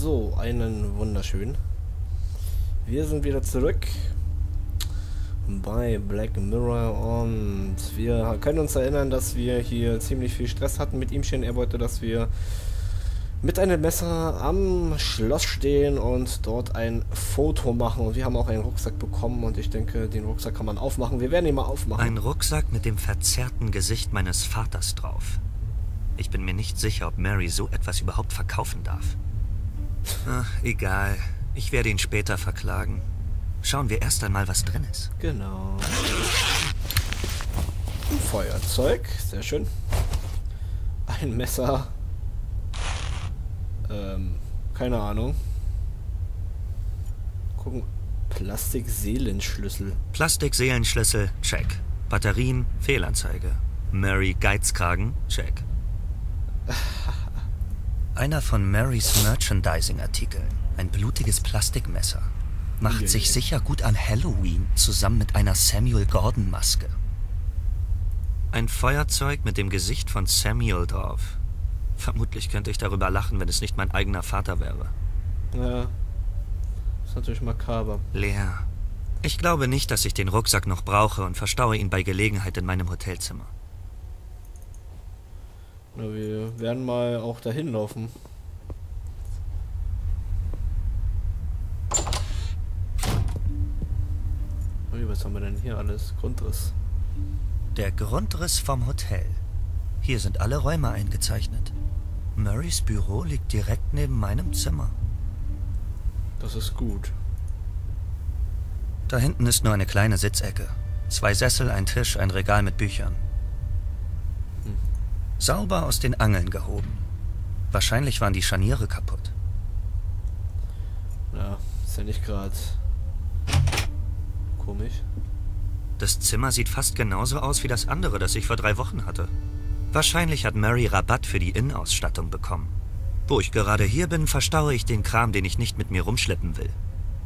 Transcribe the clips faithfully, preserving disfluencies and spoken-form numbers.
So, einen wunderschönen. Wir sind wieder zurück bei Black Mirror und wir können uns erinnern, dass wir hier ziemlich viel Stress hatten mit ihm. Er wollte, dass wir mit einem Messer am Schloss stehen und dort ein Foto machen. Und wir haben auch einen Rucksack bekommen und ich denke, den Rucksack kann man aufmachen. Wir werden ihn mal aufmachen. Ein Rucksack mit dem verzerrten Gesicht meines Vaters drauf. Ich bin mir nicht sicher, ob Mary so etwas überhaupt verkaufen darf. Ach, egal. Ich werde ihn später verklagen. Schauen wir erst einmal, was drin ist. Genau. Ein Feuerzeug. Sehr schön. Ein Messer. Ähm, keine Ahnung. Gucken. Plastikseelenschlüssel. Plastikseelenschlüssel, check. Batterien, Fehlanzeige. Mary Geizkragen, check. Einer von Marys Merchandising-Artikeln. Ein blutiges Plastikmesser. Macht ja, sich ja. sicher gut an Halloween, zusammen mit einer Samuel Gordon-Maske. Ein Feuerzeug mit dem Gesicht von Samuel drauf. Vermutlich könnte ich darüber lachen, wenn es nicht mein eigener Vater wäre. Ja. Ist natürlich makaber. Leer. Ich glaube nicht, dass ich den Rucksack noch brauche und verstaue ihn bei Gelegenheit in meinem Hotelzimmer. Na, wir werden mal auch dahin laufen. Ui, was haben wir denn hier alles? Grundriss. Der Grundriss vom Hotel. Hier sind alle Räume eingezeichnet. Murrays Büro liegt direkt neben meinem Zimmer. Das ist gut. Da hinten ist nur eine kleine Sitzecke. Zwei Sessel, ein Tisch, ein Regal mit Büchern. Hm. Sauber aus den Angeln gehoben. Wahrscheinlich waren die Scharniere kaputt. Ja, ist ja nicht gerade komisch. Das Zimmer sieht fast genauso aus wie das andere, das ich vor drei Wochen hatte. Wahrscheinlich hat Mary Rabatt für die Innenausstattung bekommen. Wo ich gerade hier bin, verstaue ich den Kram, den ich nicht mit mir rumschleppen will.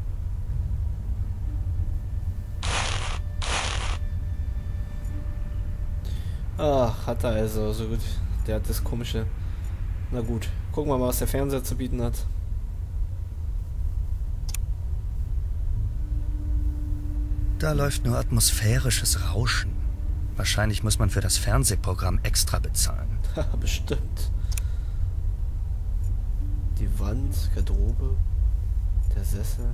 Ach, hat er also, so gut. Der hat das komische... Na gut, gucken wir mal, was der Fernseher zu bieten hat. Da läuft nur atmosphärisches Rauschen. Wahrscheinlich muss man für das Fernsehprogramm extra bezahlen. Haha, bestimmt. Die Wand, Garderobe, der Sessel.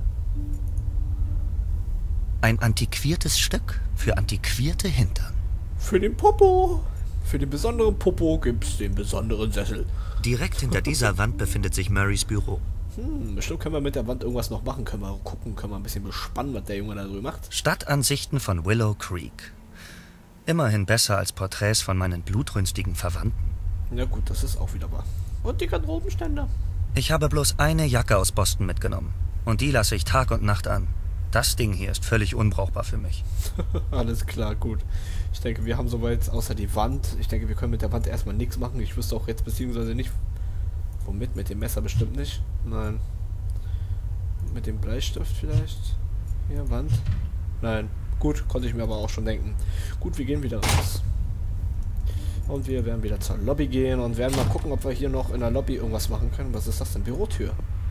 Ein antiquiertes Stück für antiquierte Hintern. Für den Popo. Für den besonderen Popo gibt's den besonderen Sessel. Direkt hinter dieser Wand befindet sich Murrays Büro. Hm, bestimmt können wir mit der Wand irgendwas noch machen. Können wir gucken, können wir ein bisschen bespannen, was der Junge da drüben macht. Stadtansichten von Willow Creek. Immerhin besser als Porträts von meinen blutrünstigen Verwandten. Ja gut, das ist auch wieder wahr. Und die Garderobenständer. Ich habe bloß eine Jacke aus Boston mitgenommen. Und die lasse ich Tag und Nacht an. Das Ding hier ist völlig unbrauchbar für mich. Alles klar, gut. Ich denke, wir haben soweit außer die Wand. Ich denke, wir können mit der Wand erstmal nichts machen. Ich wüsste auch jetzt beziehungsweise nicht, womit. Mit dem Messer bestimmt nicht. Nein. Mit dem Bleistift vielleicht. Hier, Wand. Nein. Gut, konnte ich mir aber auch schon denken. Gut, wir gehen wieder raus. Und wir werden wieder zur Lobby gehen und werden mal gucken, ob wir hier noch in der Lobby irgendwas machen können. Was ist das denn? Bürotür.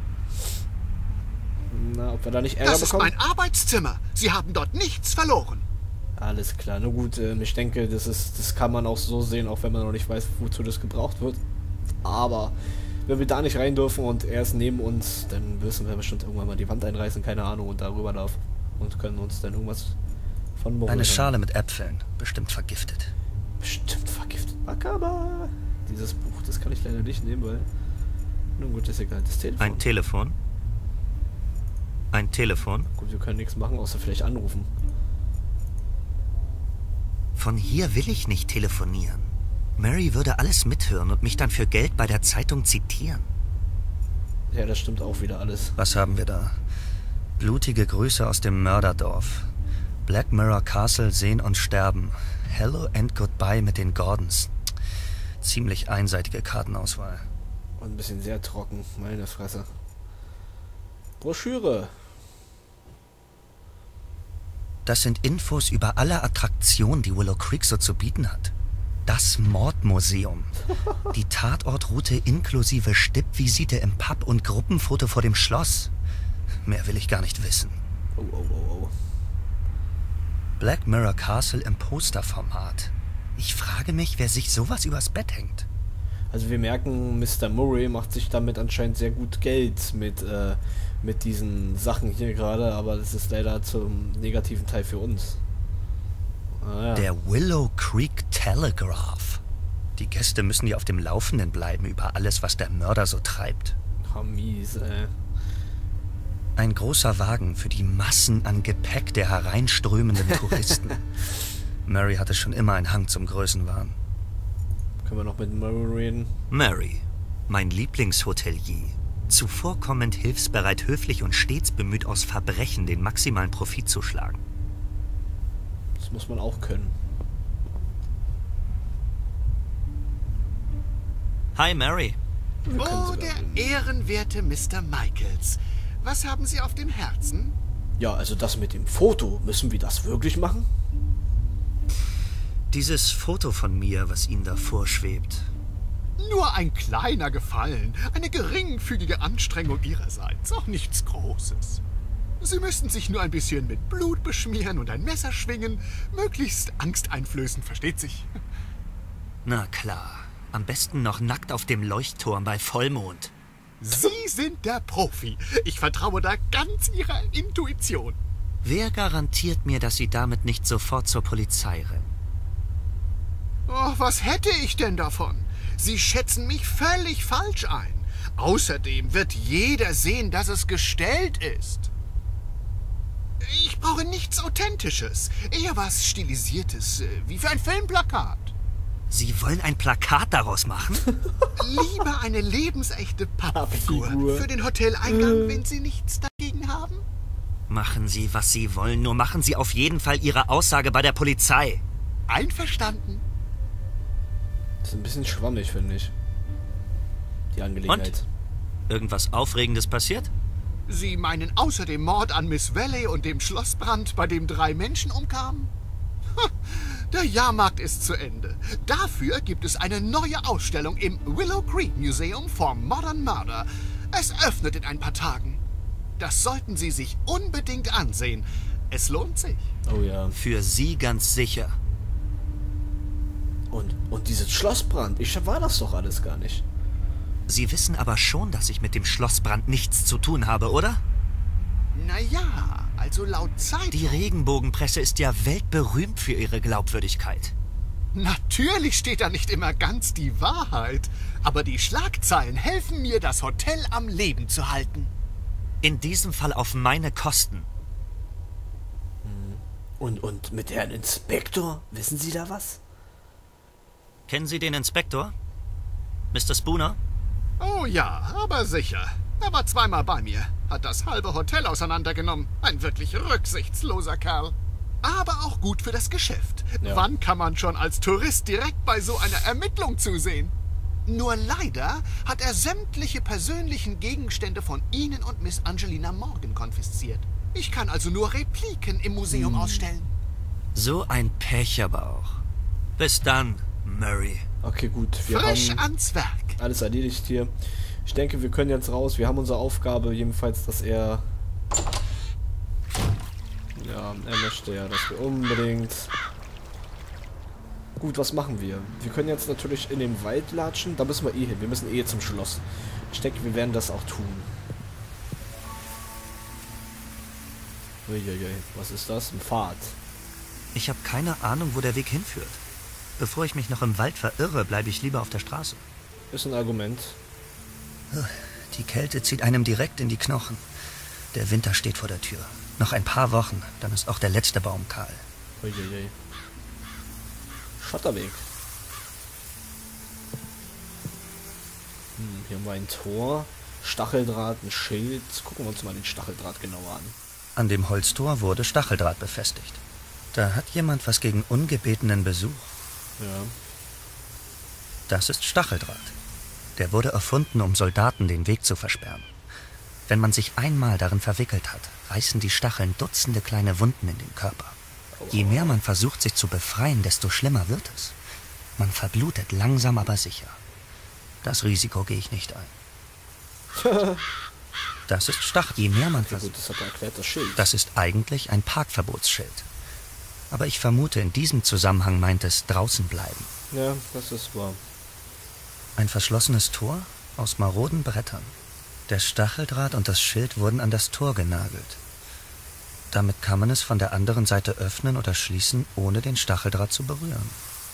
Na, ob wir da nicht Ärger Das ist bekommen? mein Arbeitszimmer. Sie haben dort nichts verloren. Alles klar, na gut, ähm, ich denke, das ist, das kann man auch so sehen, auch wenn man noch nicht weiß, wozu das gebraucht wird. Aber wenn wir da nicht rein dürfen und er ist neben uns, dann müssen wir bestimmt irgendwann mal die Wand einreißen, keine Ahnung, und darüber laufen und können uns dann irgendwas von morgen. Eine Schale mit Äpfeln, bestimmt vergiftet. Bestimmt vergiftet. Makaber. Dieses Buch, das kann ich leider nicht nehmen, weil... Nun gut, ist egal. Das Telefon. Ein Telefon? Ein Telefon? Gut, wir können nichts machen, außer vielleicht anrufen. Von hier will ich nicht telefonieren. Mary würde alles mithören und mich dann für Geld bei der Zeitung zitieren. Ja, das stimmt auch wieder alles. Was haben wir da? Blutige Grüße aus dem Mörderdorf. Black Mirror Castle sehen und sterben. Hello and goodbye mit den Gordons. Ziemlich einseitige Kartenauswahl. Und ein bisschen sehr trocken, meine Fresse. Broschüre. Das sind Infos über alle Attraktionen, die Willow Creek so zu bieten hat. Das Mordmuseum. Die Tatortroute inklusive Stippvisite im Pub und Gruppenfoto vor dem Schloss. Mehr will ich gar nicht wissen. Oh, oh, oh, oh. Black Mirror Castle im Posterformat. Ich frage mich, wer sich sowas übers Bett hängt. Also wir merken, Mister Murray macht sich damit anscheinend sehr gut Geld mit, äh, mit diesen Sachen hier gerade, aber das ist leider zum negativen Teil für uns. Ah, ja. Der Willow Creek Telegraph. Die Gäste müssen ja auf dem Laufenden bleiben über alles, was der Mörder so treibt. Oh, mies, ey. Ein großer Wagen für die Massen an Gepäck der hereinströmenden Touristen. Mary hatte schon immer einen Hang zum Größenwahn. Können wir noch mit Murray reden? Mary, mein Lieblingshotelier. Zuvorkommend, hilfsbereit, höflich und stets bemüht, aus Verbrechen den maximalen Profit zu schlagen. Das muss man auch können. Hi, Mary. Wir können Oh, sogar der reden. ehrenwerte Mister Michaels. Was haben Sie auf dem Herzen? Ja, also das mit dem Foto, müssen wir das wirklich machen? Dieses Foto von mir, was Ihnen da vorschwebt. Nur ein kleiner Gefallen, eine geringfügige Anstrengung Ihrerseits, auch nichts Großes. Sie müssten sich nur ein bisschen mit Blut beschmieren und ein Messer schwingen, möglichst angsteinflößend, versteht sich. Na klar, am besten noch nackt auf dem Leuchtturm bei Vollmond. Sie sind der Profi. Ich vertraue da ganz Ihrer Intuition. Wer garantiert mir, dass Sie damit nicht sofort zur Polizei rennen? Oh, was hätte ich denn davon? Sie schätzen mich völlig falsch ein. Außerdem wird jeder sehen, dass es gestellt ist. Ich brauche nichts Authentisches, eher was Stilisiertes, äh, wie für ein Filmplakat. Sie wollen ein Plakat daraus machen? Lieber eine lebensechte Pappfigur Pappfigur. für den Hoteleingang, wenn Sie nichts dagegen haben. Machen Sie, was Sie wollen, nur machen Sie auf jeden Fall Ihre Aussage bei der Polizei. Einverstanden. Das ist ein bisschen schwammig, finde ich. Die Angelegenheit. Irgendwas Aufregendes passiert? Sie meinen außer dem Mord an Miss Valley und dem Schlossbrand, bei dem drei Menschen umkamen? Ha, der Jahrmarkt ist zu Ende. Dafür gibt es eine neue Ausstellung im Willow Creek Museum for Modern Murder. Es öffnet in ein paar Tagen. Das sollten Sie sich unbedingt ansehen. Es lohnt sich. Oh ja. Für Sie ganz sicher. Und, und dieses Schlossbrand, ich war das doch alles gar nicht. Sie wissen aber schon, dass ich mit dem Schlossbrand nichts zu tun habe, oder? Naja, also laut Zeitung... Die Regenbogenpresse ist ja weltberühmt für ihre Glaubwürdigkeit. Natürlich steht da nicht immer ganz die Wahrheit, aber die Schlagzeilen helfen mir, das Hotel am Leben zu halten. In diesem Fall auf meine Kosten. Und, und mit Herrn Inspektor, wissen Sie da was? Kennen Sie den Inspektor? Mister Spooner? Oh ja, aber sicher. Er war zweimal bei mir, hat das halbe Hotel auseinandergenommen. Ein wirklich rücksichtsloser Kerl. Aber auch gut für das Geschäft. Ja. Wann kann man schon als Tourist direkt bei so einer Ermittlung zusehen? Nur leider hat er sämtliche persönlichen Gegenstände von Ihnen und Miss Angelina Morgan konfisziert. Ich kann also nur Repliken im Museum Hm. ausstellen. So ein Pech aber auch. Bis dann, Murray. Okay, gut. Wir Frisch haben ans Werk. alles erledigt hier. Ich denke, wir können jetzt raus. Wir haben unsere Aufgabe, jedenfalls, dass er... Ja, er möchte ja, dass wir unbedingt... Gut, was machen wir? Wir können jetzt natürlich in den Wald latschen. Da müssen wir eh hin. Wir müssen eh zum Schloss. Ich denke, wir werden das auch tun. Uiuiui, was ist das? Ein Pfad. Ich habe keine Ahnung, wo der Weg hinführt. Bevor ich mich noch im Wald verirre, bleibe ich lieber auf der Straße. Ist ein Argument. Die Kälte zieht einem direkt in die Knochen. Der Winter steht vor der Tür. Noch ein paar Wochen, dann ist auch der letzte Baum kahl. Uiuiui. Schotterweg. Hm, hier haben wir ein Tor, Stacheldraht, ein Schild. Gucken wir uns mal den Stacheldraht genauer an. An dem Holztor wurde Stacheldraht befestigt. Da hat jemand was gegen ungebetenen Besuch. Ja. Das ist Stacheldraht. Der wurde erfunden, um Soldaten den Weg zu versperren. Wenn man sich einmal darin verwickelt hat, reißen die Stacheln Dutzende kleine Wunden in den Körper. Je mehr man versucht, sich zu befreien, desto schlimmer wird es. Man verblutet langsam aber sicher. Das Risiko gehe ich nicht ein. Das ist Stachel. Je mehr man Ja, versucht. gut, das hat er erklärt, das Schild. Das ist eigentlich ein Parkverbotsschild. Aber ich vermute, in diesem Zusammenhang meint es draußen bleiben. Ja, das ist wahr. Ein verschlossenes Tor aus maroden Brettern. Der Stacheldraht und das Schild wurden an das Tor genagelt. Damit kann man es von der anderen Seite öffnen oder schließen, ohne den Stacheldraht zu berühren.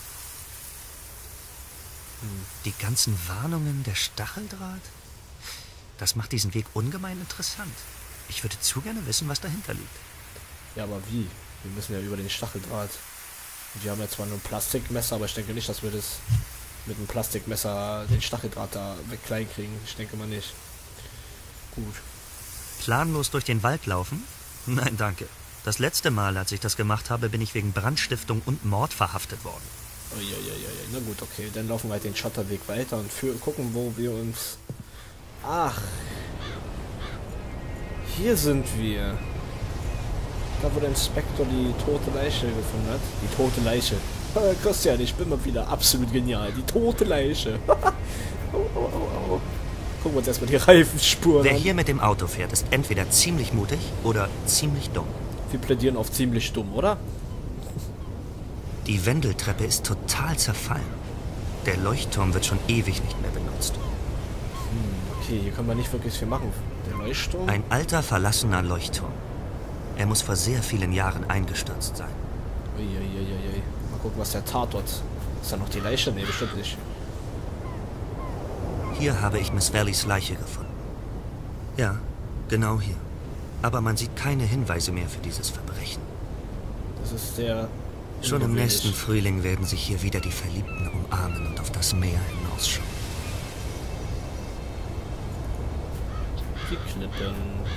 Die ganzen Warnungen, der Stacheldraht? Das macht diesen Weg ungemein interessant. Ich würde zu gerne wissen, was dahinter liegt. Ja, aber wie? Wir müssen ja über den Stacheldraht. Wir haben ja zwar nur ein Plastikmesser, aber ich denke nicht, dass wir das mit einem Plastikmesser den Stacheldraht da weg klein kriegen. Ich denke mal nicht. Gut. Planlos durch den Wald laufen? Nein, danke. Das letzte Mal, als ich das gemacht habe, bin ich wegen Brandstiftung und Mord verhaftet worden. Uiuiuiui. Na gut, okay. Dann laufen wir halt den Schotterweg weiter und für, gucken, wo wir uns... Ach. Hier sind wir. Da, wo der Inspektor die tote Leiche gefunden hat. Die tote Leiche. Ah, Christian, ich bin mal wieder absolut genial. Die tote Leiche. oh, oh, oh, oh. Gucken wir uns erstmal die Reifenspuren Wer an. hier mit dem Auto fährt, ist entweder ziemlich mutig oder ziemlich dumm. Wir plädieren auf ziemlich dumm, oder? Die Wendeltreppe ist total zerfallen. Der Leuchtturm wird schon ewig nicht mehr benutzt. Okay, hier können wir nicht wirklich viel machen. Der Leuchtturm? Ein alter, verlassener Leuchtturm. Er muss vor sehr vielen Jahren eingestürzt sein. Uiuiuiui. Mal gucken, was der Tatort... Ist da noch die Leiche? Nee, bestimmt nicht. Hier habe ich Miss Valleys Leiche gefunden. Ja, genau hier. Aber man sieht keine Hinweise mehr für dieses Verbrechen. Das ist sehr... Schon im ungewöhnlich. nächsten Frühling werden sich hier wieder die Verliebten umarmen und auf das Meer hinausschauen. Die Klippen.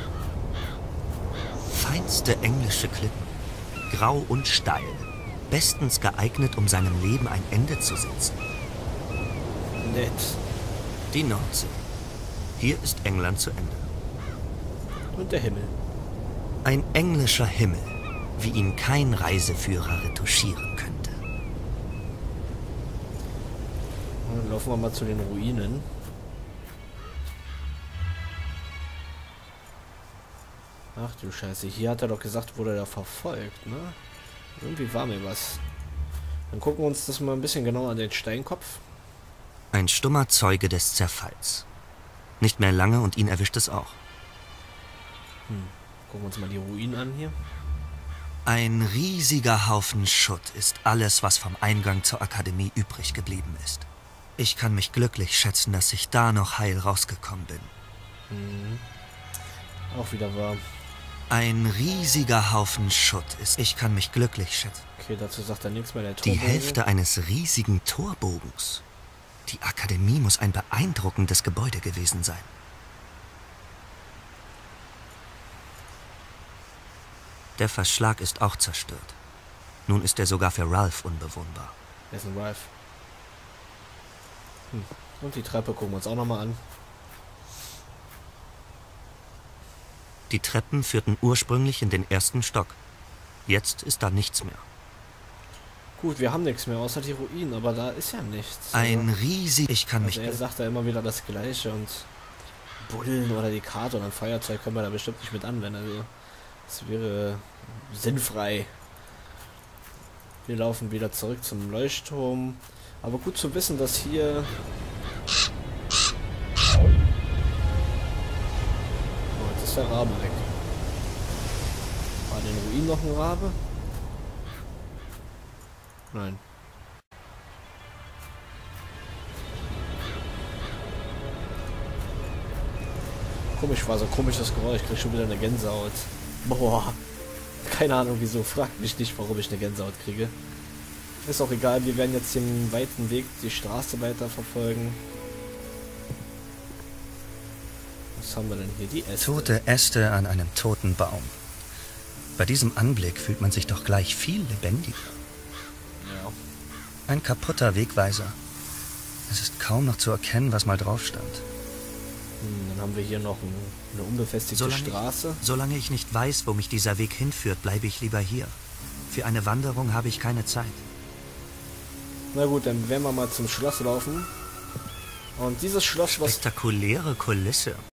Feinste englische Klippen. Grau und steil. Bestens geeignet, um seinem Leben ein Ende zu setzen. Nett. Die Nordsee. Hier ist England zu Ende. Und der Himmel. Ein englischer Himmel, wie ihn kein Reiseführer retuschieren könnte. Und dann laufen wir mal zu den Ruinen. Ach du Scheiße, hier hat er doch gesagt, wurde er verfolgt, ne? Irgendwie war mir was. Dann gucken wir uns das mal ein bisschen genauer an den Steinkopf. Ein stummer Zeuge des Zerfalls. Nicht mehr lange und ihn erwischt es auch. Hm. Gucken wir uns mal die Ruinen an hier. Ein riesiger Haufen Schutt ist alles, was vom Eingang zur Akademie übrig geblieben ist. Ich kann mich glücklich schätzen, dass ich da noch heil rausgekommen bin. Hm. Auch wieder wahr. Ein riesiger Haufen Schutt ist... Ich kann mich glücklich schätzen. Okay, dazu sagt er nichts mehr. Der Die Torbogen. Hälfte eines riesigen Torbogens. Die Akademie muss ein beeindruckendes Gebäude gewesen sein. Der Verschlag ist auch zerstört. Nun ist er sogar für Ralph unbewohnbar. Wer ist ein Ralph? Hm. Und die Treppe gucken wir uns auch nochmal an. Die Treppen führten ursprünglich in den ersten Stock. Jetzt ist da nichts mehr. Gut, wir haben nichts mehr, außer die Ruinen, aber da ist ja nichts. Ein Also, riesig... Ich kann mich... also er sagt ja immer wieder das Gleiche und Bullen oder die Karte und ein Feuerzeug können wir da bestimmt nicht mit anwenden. Also es wäre sinnfrei. Wir laufen wieder zurück zum Leuchtturm. Aber gut zu wissen, dass hier... Oh, jetzt ist der Rabe weg. War in den Ruinen noch ein Rabe? Nein. Komisch war so ein komisches Geräusch. Ich krieg schon wieder eine Gänsehaut. Boah. Keine Ahnung wieso. Fragt mich nicht, warum ich eine Gänsehaut kriege. Ist auch egal. Wir werden jetzt den weiten Weg, die Straße weiter verfolgen. Was haben wir denn hier? Die Äste. Tote Äste an einem toten Baum. Bei diesem Anblick fühlt man sich doch gleich viel lebendiger. Ja. Ein kaputter Wegweiser. Es ist kaum noch zu erkennen, was mal drauf stand. Hm, dann haben wir hier noch ein, eine unbefestigte Solange Straße. Ich, solange ich nicht weiß, wo mich dieser Weg hinführt, bleibe ich lieber hier. Für eine Wanderung habe ich keine Zeit. Na gut, dann werden wir mal zum Schloss laufen. Und dieses Schloss, was... Spektakuläre Kulisse.